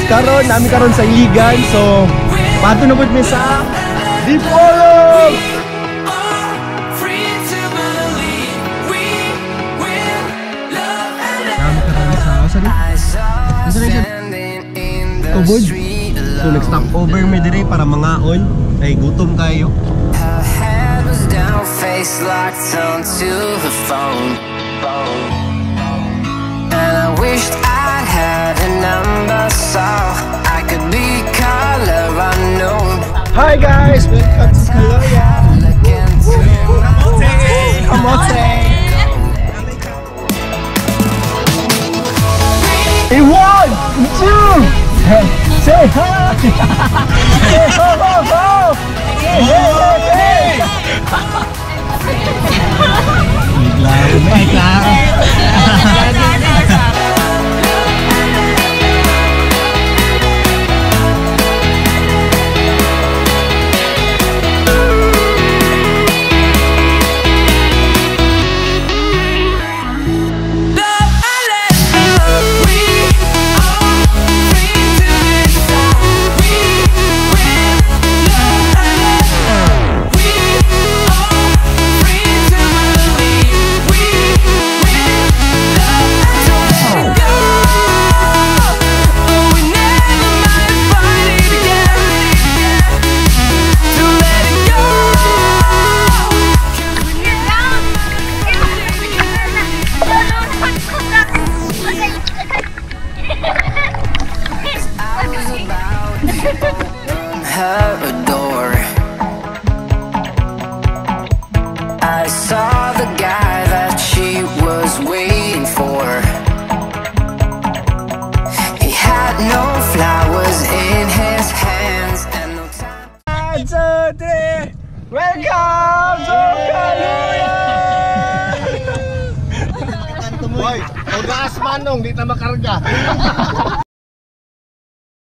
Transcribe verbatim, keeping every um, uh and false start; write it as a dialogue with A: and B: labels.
A: karon, nami karon sa Iligan. So, pato na pud mi sa Dipolog. Nami karon sa Osan. Tubod. So, nag-stop over mi dire para mangaon. Ay gutom kayo.
B: Her head was down, face locked onto the phone. And I wished I had a number so I could be color unknown.
A: Hi guys, welcome to Caluya. Kamote. Hey, one, two, say hi. Say ho ho ho. Hey hey hey. Claro, may claro.
B: Her a door. I saw the guy that she was waiting for. He had no flowers in his hands and no time.
A: One, two, three. Welcome to Caluya. Boy, ogas manong di ta makarga.